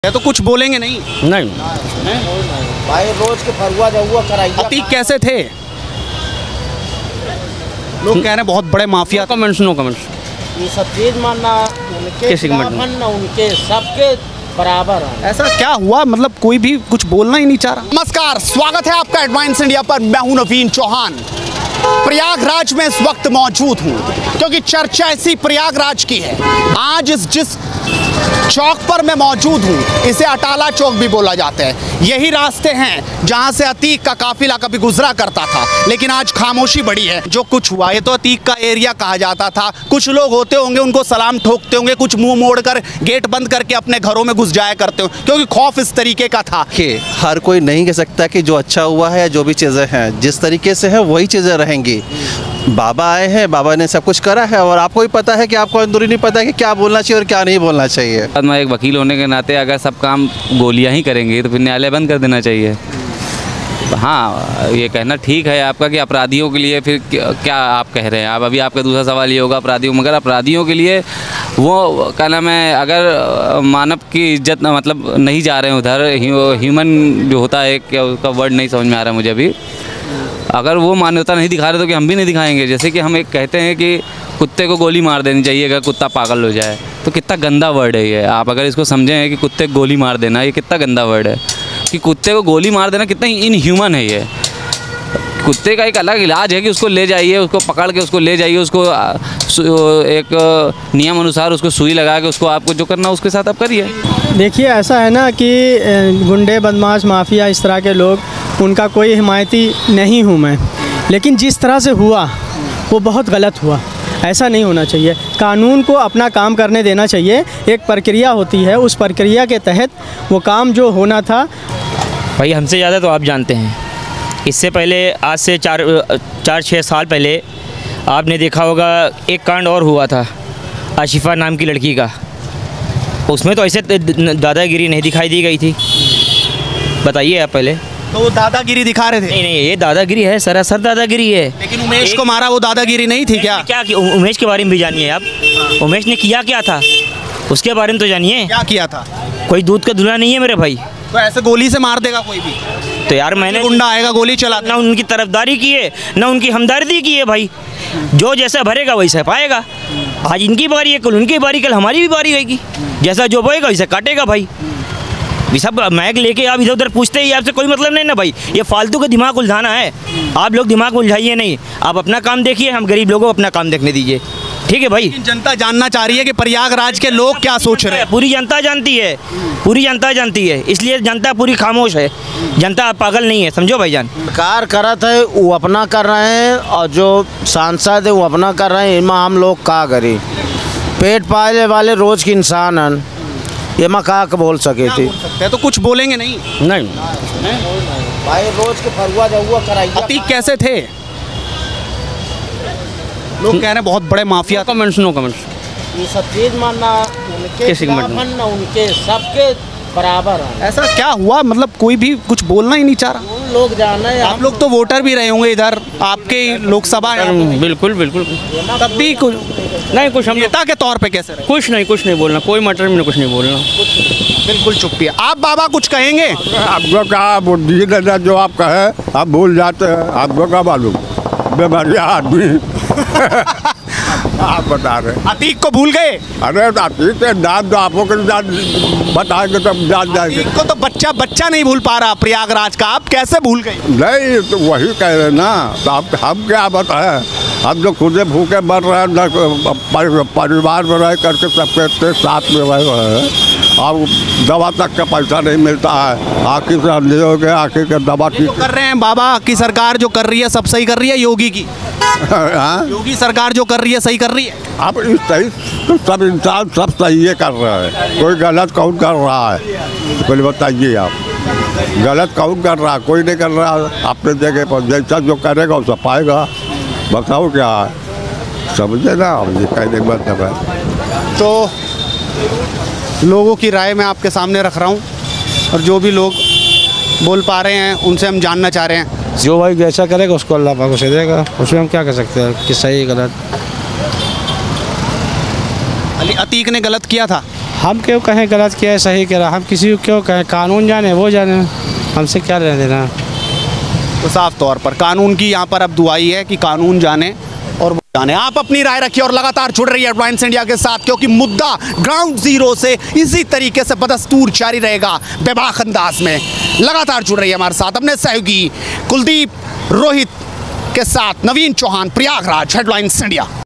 तो कुछ बोलेंगे नहीं? नहीं भाई रोज के फरुआ जहुआ कराइए। अतीक कैसे थे? लोग कह रहे हैं बहुत बड़े माफिया। No comments. ये सब चीज मानना उनके किसी के खिलाफ मतलब ना उनके सबके बराबर है। ऐसा क्या हुआ? मतलब कोई भी कुछ बोलना ही नहीं चाह रहा। नमस्कार, स्वागत है आपका एडवांस इंडिया पर। मैं हूं नवीन चौहान। प्रयागराज में इस वक्त मौजूद हूं क्योंकि चर्चा इसी प्रयागराज की है। आज जिस चौक पर मैं मौजूद हूँ इसे अटाला चौक भी बोला जाता है। यही रास्ते हैं जहाँ से अतीक का काफिला कभी गुजरा करता था, लेकिन आज खामोशी बड़ी है। जो कुछ हुआ ये तो अतीक का एरिया कहा जाता था। कुछ लोग होते होंगे उनको सलाम ठोकते होंगे, कुछ मुंह मोड़कर गेट बंद करके अपने घरों में घुस जाया करते हो क्योंकि खौफ इस तरीके का था कि हर कोई नहीं कह सकता कि जो अच्छा हुआ है या जो भी चीज़ें हैं जिस तरीके से है वही चीज़ें रहेंगी। बाबा आए हैं, बाबा ने सब कुछ करा है और आपको भी पता है कि आपको अंदरूनी नहीं पता है कि क्या बोलना चाहिए और क्या नहीं बोलना चाहिए। मैं एक वकील होने के नाते अगर सब काम गोलियां ही करेंगे तो फिर न्यायालय बंद कर देना चाहिए। हाँ, ये कहना ठीक है आपका कि अपराधियों के लिए फिर क्या आप कह रहे हैं। आप अभी आपका दूसरा सवाल ये होगा अपराधियों, मगर अपराधियों के लिए वो क्या नाम है, अगर मानव की इज्जत मतलब नहीं जा रहे हैं उधर, ह्यूमन जो होता है, क्या उसका वर्ड नहीं समझ में आ रहा है मुझे अभी, अगर वो मानवता नहीं दिखा रहे तो कि हम भी नहीं दिखाएंगे। जैसे कि हम एक कहते हैं कि कुत्ते को गोली मार देनी चाहिए अगर कुत्ता पागल हो जाए, तो कितना गंदा वर्ड है ये। आप अगर इसको समझें कि कुत्ते को गोली मार देना, ये कितना गंदा वर्ड है कि कुत्ते को गोली मार देना कितना इनह्यूमन है ये। कुत्ते का एक अलग इलाज है कि उसको ले जाइए, उसको पकड़ के उसको ले जाइए, उसको एक नियम अनुसार उसको सुई लगा के उसको आपको जो करना उसके साथ आप करिए। देखिए, ऐसा है ना कि गुंडे, बदमाश, माफिया, इस तरह के लोग, उनका कोई हिमायती नहीं हूँ मैं, लेकिन जिस तरह से हुआ वो बहुत गलत हुआ। ऐसा नहीं होना चाहिए। कानून को अपना काम करने देना चाहिए। एक प्रक्रिया होती है, उस प्रक्रिया के तहत वो काम जो होना था। भाई हमसे ज़्यादा तो आप जानते हैं। इससे पहले आज से 4-6 साल पहले आपने देखा होगा एक कांड और हुआ था आशिफा नाम की लड़की का। उसमें तो ऐसे दादागिरी नहीं दिखाई दी गई थी। बताइए आप पहले। तो वो दादागिरी दिखा रहे थे? नहीं, ये दादागिरी है, सरासर दादागिरी है। लेकिन उमेश को मारा, वो दादागिरी नहीं थी क्या? क्या उमेश के बारे में भी जानिए आप। उमेश ने किया क्या था उसके बारे में तो जानिए। क्या किया था? कोई दूध का धुला नहीं है मेरे भाई। तो ऐसे गोली से मार देगा कोई भी? तो यार मैंने गुंडा आएगा गोली चला, ना उनकी तरफदारी की है ना उनकी हमदर्दी की है भाई। जो जैसा भरेगा वैसा पाएगा। आज इनकी बारी है, कल उनकी बारी, कल हमारी भी बारी रहेगी। जैसा जो बोएगा वैसा काटेगा भाई। ये सब मैग लेके आप इधर उधर पूछते ही आपसे कोई मतलब नहीं ना भाई। ये फालतू का दिमाग उलझाना है। आप लोग दिमाग उलझाइए नहीं, आप अपना काम देखिए, हम गरीब लोगों को अपना काम देखने दीजिए। ठीक है भाई। जनता जानना चाह रही है कि प्रयागराज के लोग क्या सोच रहे हैं। पूरी जनता जानती है, पूरी जनता जानती है, इसलिए जनता पूरी खामोश है। जनता पागल नहीं है, समझो भाईजान। सरकार करत है वो अपना कर रहे हैं और जो सांसद है वो अपना कर रहे हैं। इनमें हम लोग का करें? पेट पाले वाले रोज के इंसान हैं, ये मैं का बोल सके थे। तो कुछ बोलेंगे नहीं? नहीं भाई रोज के फरुआ जहुआ कराइए। अतीक कैसे थे? लोग कह रहे हैं बहुत बड़े माफिया। No comments. ये सब चीज मानना उनके किसी के खिलाफ मतलब ना उनके सबके बराबर है। ऐसा क्या हुआ? मतलब कोई भी कुछ बोलना ही नहीं चाह रहा। उन लोग जाने आप लोग तो वोटर भी रहे होंगे इधर, आपके लोकसभा है। बिल्कुल बिल्कुल। तब भी कुछ नहीं, कुछ हम नेता के तौर पे कैसे रहे? कुछ नहीं बोलना, कोई मैटर में कुछ नहीं बोलना। बिल्कुल चुप्पी है। आप बाबा कुछ कहेंगे? आपको कहा बुद्धि दादा जो आप कहे आप भूल जाते हैं। आपको क्या मालूम, बेमारिया आदमी। आप बता रहे अतीक को भूल गए? अरे अतीक से दाद दो, आपको बताएंगे तब जान जाएंगे। अतीक को तो बच्चा नहीं भूल पा रहा प्रयागराज का, आप कैसे भूल गए? नहीं तो वही कह रहे ना, तो आप हम क्या बताएं। हम जो खुदे भूखे मर रहे हैं, परिवार में रह करके सबके साथ में रहे हैं, अब दवा तक का पैसा नहीं मिलता है। आखिर से अंधे हो गए, आखिर के दवा ठीक कर रहे हैं। बाबा की सरकार जो कर रही है सब सही कर रही है? योगी की योगी सरकार जो कर रही है सही कर रही है? अब इस सही तो सब इंसान सब सही कर रहा है, कोई गलत कौन कर रहा है? पहले बताइए आप, गलत कौन कर रहा है? कोई नहीं कर रहा। अपने जगह पर जैसा जो करेगा उसका पाएगा। बताओ क्या है, समझे ना? ये कहने का मतलब है। तो लोगों की राय मैं आपके सामने रख रहा हूँ और जो भी लोग बोल पा रहे हैं उनसे हम जानना चाह रहे हैं। जो भाई जैसा करेगा उसको अल्लाह पाक उसे देगा, उसमें हम क्या कर सकते हैं कि सही गलत। अतीक ने गलत किया था? हम क्यों कहें गलत किया है सही किया, हम किसी को क्यों कहें, कानून जाने वो जाने, हमसे क्या लेना देना। तो साफ तौर पर कानून की यहाँ पर अब दुआई है कि कानून जाने और वो जाने। आप अपनी राय रखिए और लगातार जुड़ रही है हेडलाइंस इंडिया के साथ, क्योंकि मुद्दा ग्राउंड जीरो से इसी तरीके से बदस्तूर जारी रहेगा बेबाक अंदाज में। लगातार जुड़ रही है हमारे साथ अपने सहयोगी कुलदीप, रोहित के साथ नवीन चौहान, प्रयागराज, हेडलाइंस इंडिया।